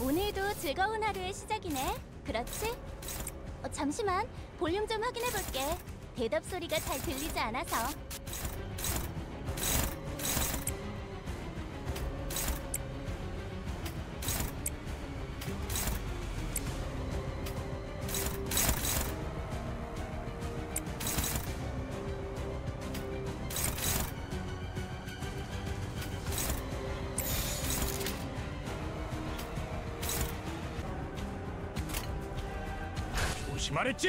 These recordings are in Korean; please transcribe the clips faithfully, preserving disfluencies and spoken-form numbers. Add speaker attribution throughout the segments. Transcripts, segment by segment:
Speaker 1: 오늘도 즐거운 하루의 시작이네. 그렇지? 어, 잠시만, 볼륨 좀 확인해볼게. 대답 소리가 잘 들리지 않아서.
Speaker 2: 말했지?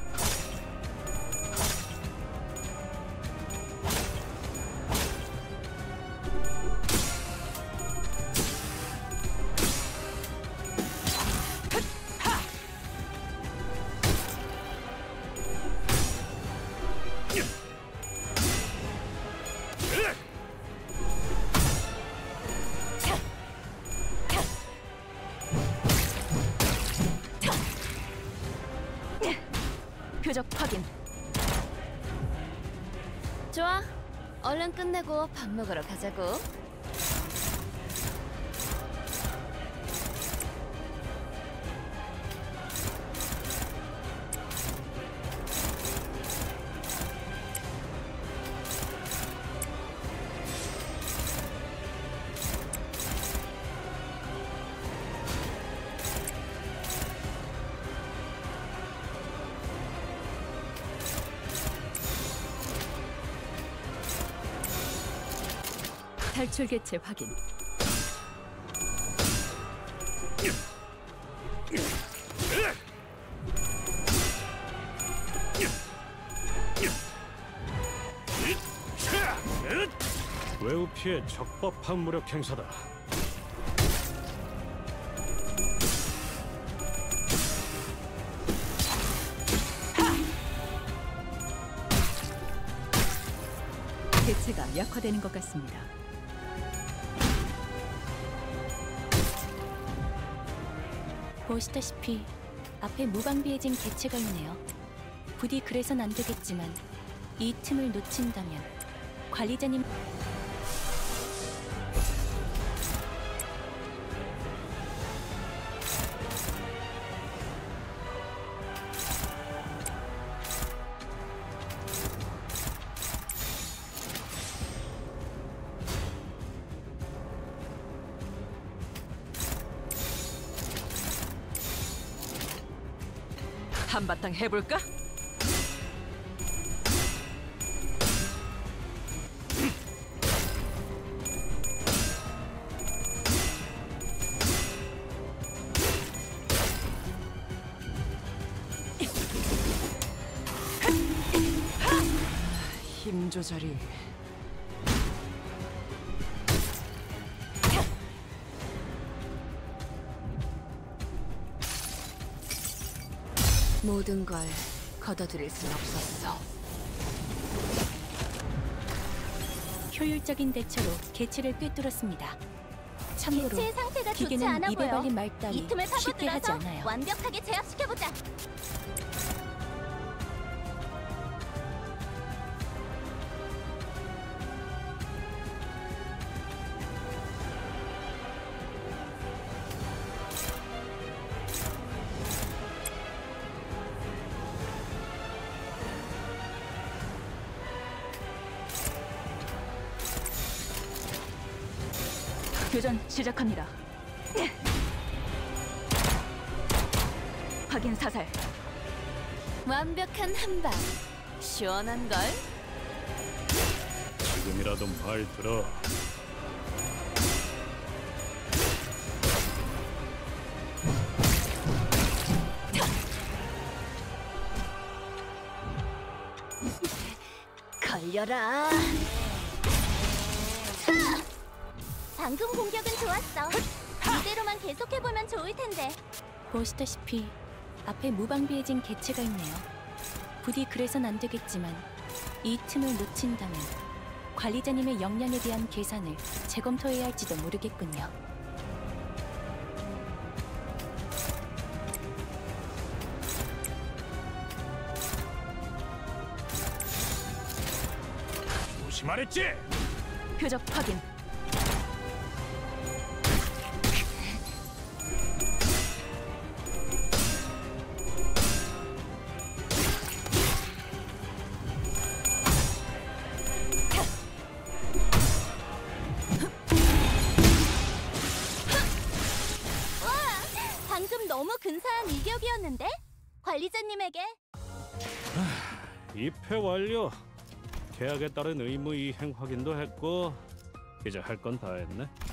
Speaker 1: 표적 확인. 좋아, 얼른 끝내고 밥 먹으러 가자고.
Speaker 3: 탈출 개체 확인.
Speaker 2: 외우 피해 적법한 무력 행사다.
Speaker 3: 개체가 약화되는 것 같습니다.
Speaker 1: 보시다시피 앞에 무방비해진 개체가 있네요. 부디 그래선 안 되겠지만 이 틈을 놓친다면 관리자님...
Speaker 3: 한바탕 해볼까? 힘 조절이...
Speaker 1: 모든 걸 걷어들일 순 없었어. 효율적인 대처로 개체를 꿰뚫었습니다. 참고로
Speaker 4: 개체의 상태가 좋지
Speaker 1: 기계는
Speaker 4: 않아
Speaker 1: 입에
Speaker 4: 보여.
Speaker 1: 발린 말 따위
Speaker 4: 이 틈을
Speaker 1: 쉽게 하지
Speaker 4: 파고들어서
Speaker 1: 않아요.
Speaker 4: 완벽하게 제압시켜보자.
Speaker 3: 교전 시작합니다. 확인 사살.
Speaker 1: 완벽한 한방. 시원한걸?
Speaker 2: 지금이라도 말 들어.
Speaker 4: 걸려라. 방금 공격은 좋았어. 이대로만 계속해보면 좋을 텐데.
Speaker 1: 보시다시피 앞에 무방비해진 개체가 있네요. 부디 그래선 안 되겠지만 이 틈을 놓친다면 관리자님의 역량에 대한 계산을 재검토해야 할지도 모르겠군요.
Speaker 2: 조심하랬지?
Speaker 3: 표적 확인.
Speaker 4: 너무 근사한 일격이었는데? 관리자님에게
Speaker 2: 입회 완료. 계약에 따른 의무 이행 확인도 했고 이제 할 건 다 했네.